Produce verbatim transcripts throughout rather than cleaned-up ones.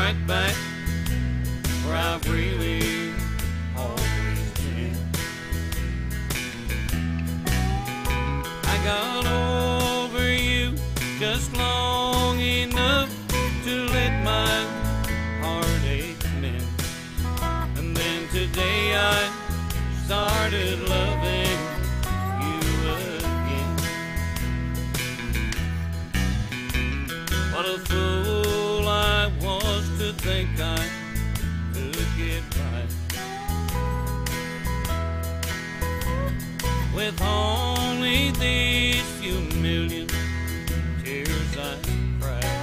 right back where I've really always been. I got over you just long enough to let my heartache mend. And then today I started loving you again. What a fool I was to think I could get right with only these few million tears I cried.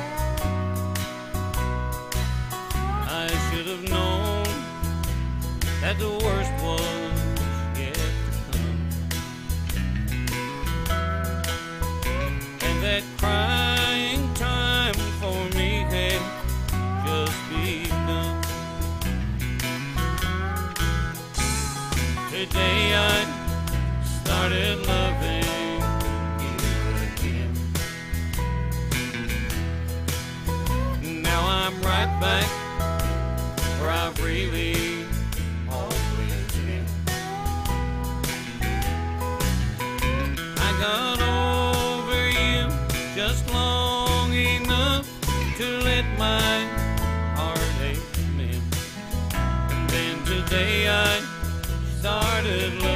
I should have known that the worst was yet to come, and that crying time for me had just begun. Today I started loving you again. Now I'm right back where I've really always been. I got over you just long enough to let my heartache mend. And then today I started loving